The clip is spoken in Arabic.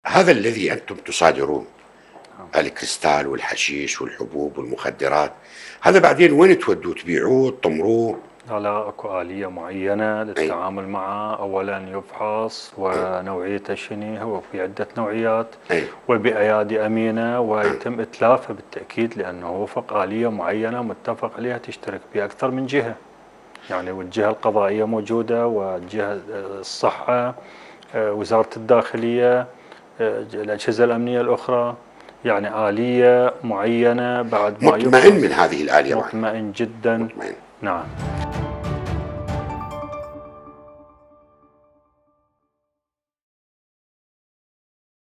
هذا الذي أنتم تصادرون، الكريستال والحشيش والحبوب والمخدرات، هذا بعدين وين تودوه؟ تبيعوه تطمروه؟ لا، اكو آلية معينة أي. للتعامل معه. اولا يفحص ونوعيته شنو، هو في عدة نوعيات، أي. وبأيادي أمينة، ويتم إتلافه بالتأكيد لأنه وفق آلية معينة متفق عليها تشترك بها أكثر من جهة، يعني والجهة القضائية موجودة، والجهة الصحة، وزارة الداخلية، الأجهزة الأمنية الأخرى، يعني آلية معينة بعد ما مطمئن يفحص. من هذه الآلية معي؟ مطمئن جدا. مطمئن. نعم.